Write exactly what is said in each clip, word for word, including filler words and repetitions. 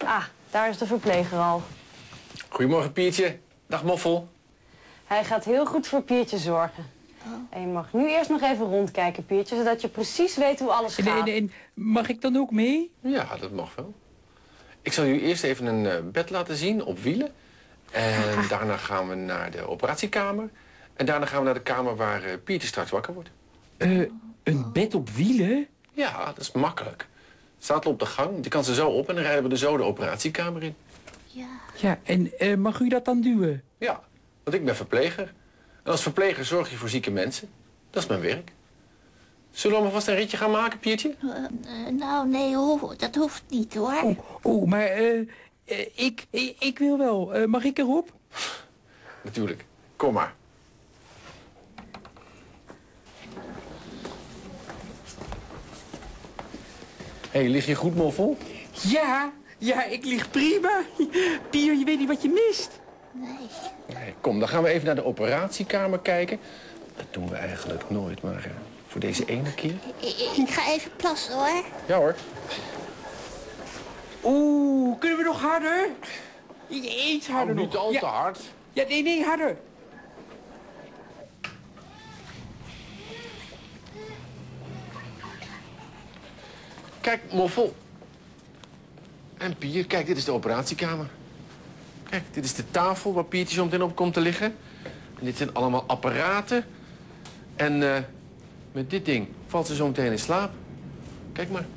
Ah, daar is de verpleger al. Goedemorgen, Piertje. Dag, Moffel. Hij gaat heel goed voor Piertje zorgen. Oh. En je mag nu eerst nog even rondkijken, Piertje, zodat je precies weet hoe alles gaat. En, en, en mag ik dan ook mee? Ja, dat mag wel. Ik zal u eerst even een uh, bed laten zien op wielen. En ah. daarna gaan we naar de operatiekamer. En daarna gaan we naar de kamer waar uh, Piertje straks wakker wordt. Uh, een bed op wielen? Ja, dat is makkelijk. Staat al op de gang. Die kan ze zo op en dan rijden we er zo de operatiekamer in. Ja. Ja, en uh, mag u dat dan duwen? Ja, want ik ben verpleger. En als verpleger zorg je voor zieke mensen. Dat is mijn werk. Zullen we maar vast een ritje gaan maken, Piertje? Uh, uh, nou, nee, ho, dat hoeft niet, hoor. Oh, oh maar uh, uh, ik, ik, ik wil wel. Uh, mag ik erop? Natuurlijk. Kom maar. Hé, hey, lig je goed, Moffel? Ja, ja, ik lig prima. Pier, je weet niet wat je mist. Nee. Nee. Kom, dan gaan we even naar de operatiekamer kijken. Dat doen we eigenlijk nooit, maar uh, voor deze ene keer. Ik, ik ga even plassen, hoor. Ja, hoor. Oeh, kunnen we nog harder? Iets harder oh, nog. Niet al te ja. hard. Ja, nee, nee, harder. Kijk, Moffel. En Pier, kijk, dit is de operatiekamer. Kijk, dit is de tafel waar Piertje zo meteen op komt te liggen. En dit zijn allemaal apparaten. En uh, met dit ding valt ze zo meteen in slaap. Kijk maar.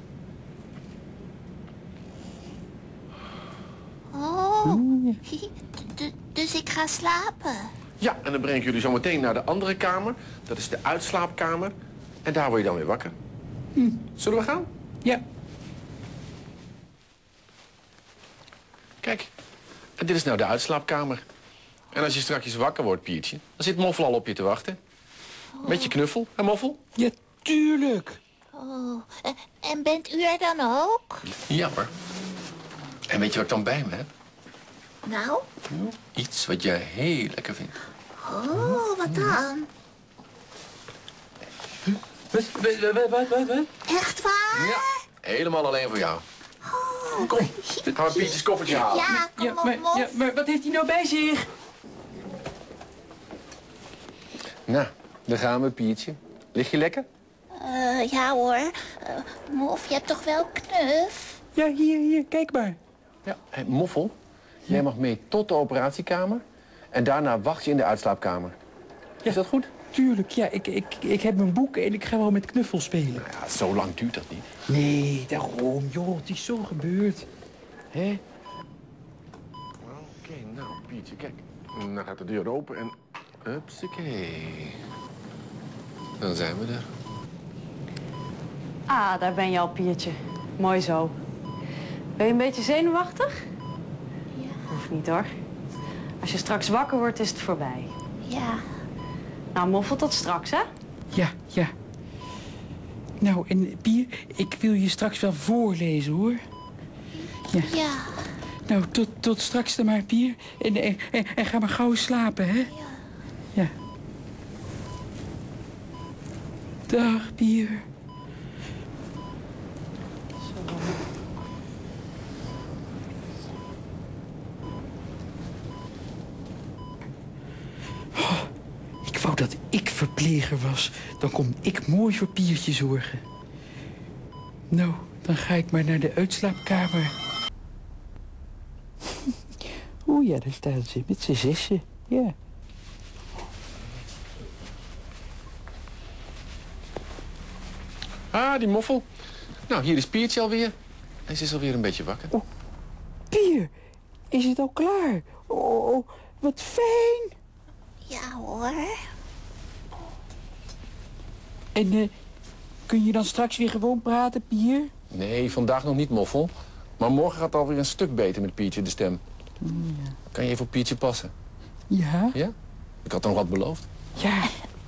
Oh, dus ik ga slapen? Ja, en dan breng ik jullie zo meteen naar de andere kamer. Dat is de uitslaapkamer. En daar word je dan weer wakker. Hm. Zullen we gaan? Ja. Kijk, en dit is nou de uitslaapkamer. En als je straks wakker wordt, Piertje, dan zit Moffel al op je te wachten. Oh. Met je knuffel, hè, Moffel? Ja, tuurlijk. Oh, en bent u er dan ook? Ja, hoor. En weet je wat ik dan bij me heb? Nou? Iets wat je heel lekker vindt. Oh, wat dan? Wat, wat, wat, wat, wat, wat? Echt waar? Ja, helemaal alleen voor jou. Oh. Kom, gaan we Pietjes koffertje halen. Ja, kom ja, op, maar, Mof. ja, maar wat heeft hij nou bij zich? Nou, daar gaan we, Pietje. Lig je lekker? Uh, ja hoor. Uh, Mof, je hebt toch wel knuf? Ja, hier, hier, kijk maar. Ja, hey, Moffel, ja. Jij mag mee tot de operatiekamer. En daarna wacht je in de uitslaapkamer. Ja. Is dat goed? Tuurlijk, ja. Ik, ik, ik heb mijn boek en ik ga wel met knuffel spelen. Nou ja, zo lang duurt dat niet. Nee, daarom, joh. Het is zo gebeurd. Hè? Oké, okay, nou, Pietje, kijk. Dan gaat de deur open en... Hupsakee. Dan zijn we er. Ah, daar ben je al, Piertje. Mooi zo. Ben je een beetje zenuwachtig? Ja. Hoeft niet, hoor. Als je straks wakker wordt, is het voorbij. Ja. Nou, Moffel, tot straks, hè? Ja, ja. Nou, en Pier, ik wil je straks wel voorlezen, hoor. Ja. Ja. Nou, tot, tot straks dan maar, Pier. En, en, en, en ga maar gauw slapen, hè? Ja. Ja. Dag, Pier. Oh, ik wou dat ik verpleger was. Dan kon ik mooi voor Piertje zorgen. Nou, dan ga ik maar naar de uitslaapkamer. Oeh ja, daar staan ze met z'n zessen. Ja. Ah, die Moffel. Nou, hier is Piertje alweer. En ze is alweer een beetje wakker. Oh, Pier, is het al klaar? Oh, oh, wat fijn. Ja hoor. En uh, kun je dan straks weer gewoon praten, Pier? Nee, vandaag nog niet, Moffel. Maar morgen gaat het alweer een stuk beter met Piertje de stem. Mm, ja. Kan je even op Piertje passen? Ja? Ja? Ik had nog wat beloofd. Ja.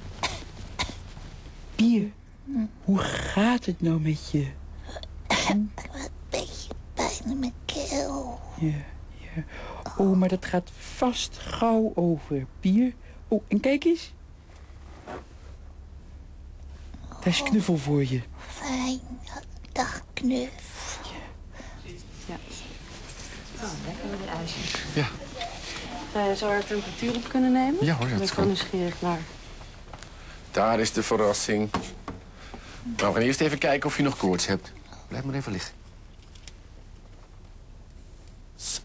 Pier, hoe gaat het nou met je? Een beetje pijn in mijn keel. Ja, ja. Oh, maar dat gaat vast gauw over, Pier. Oh, en kijk eens. Daar is knuffel voor je. Fijn. Dag, knuf. Ja. Oh, lekker met die ijsjes. Ja. Uh, zou er temperatuur op kunnen nemen? Ja hoor, dat Ik is ben wel goed. nieuwsgierig naar. Daar is de verrassing. Nou, we gaan eerst even kijken of je nog koorts hebt. Blijf maar even liggen. Zo.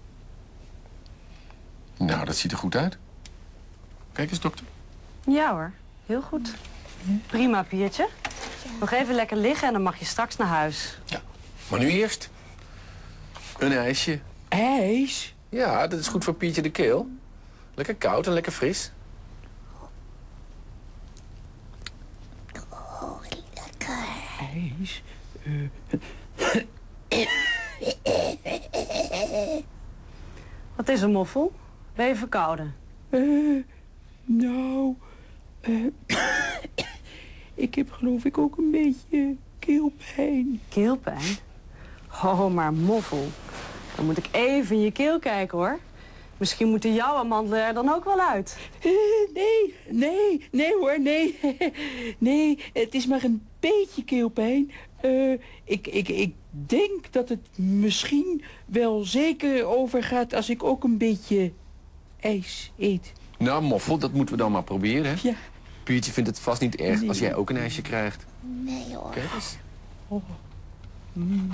Nou, dat ziet er goed uit. Kijk eens, dokter. Ja hoor, heel goed. Prima, Piertje. Nog even lekker liggen en dan mag je straks naar huis. Ja. Maar nu eerst een ijsje. IJs? Ja, dat is goed voor Piertje de keel. Lekker koud en lekker fris. Oh, lekker. IJs? Wat is er, Moffel? Ben je verkouden? Uh, nou... Uh, ik heb geloof ik ook een beetje keelpijn. Keelpijn? Oh, maar Moffel. Dan moet ik even in je keel kijken, hoor. Misschien moeten jouw amandelen er dan ook wel uit. Uh, nee, nee, nee hoor, nee. Nee, het is maar een beetje keelpijn. Uh, ik, ik, ik denk dat het misschien wel zeker overgaat als ik ook een beetje ijs eet. Nou, Moffel, dat moeten we dan maar proberen, hè? Ja. Piertje vindt het vast niet erg Nee. als jij ook een ijsje krijgt. Nee hoor. Kijk eens. Oh. Mm.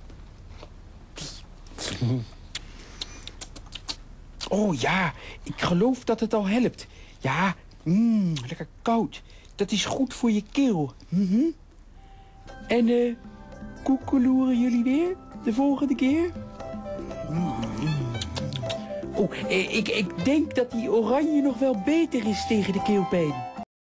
Oh ja, ik geloof dat het al helpt. Ja, mm, lekker koud. Dat is goed voor je keel. Mm-hmm. En eh, koekeloeren jullie weer de volgende keer? Mm. Oh, eh, ik, ik denk dat die oranje nog wel beter is tegen de keelpijn.